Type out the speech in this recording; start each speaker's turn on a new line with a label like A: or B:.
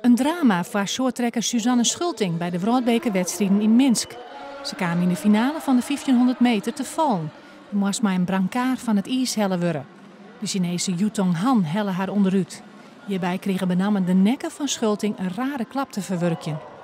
A: Een drama voor shorttrekker Suzanne Schulting bij de wereldbekerwedstrijden in Minsk. Ze kwam in de finale van de 1500 meter te vallen. Ze moest maar een brancard van het ijs hellen worden. De Chinese Yutong Han helle haar onderuit. Hierbij kregen benammen de nekken van Schulting een rare klap te verwerken.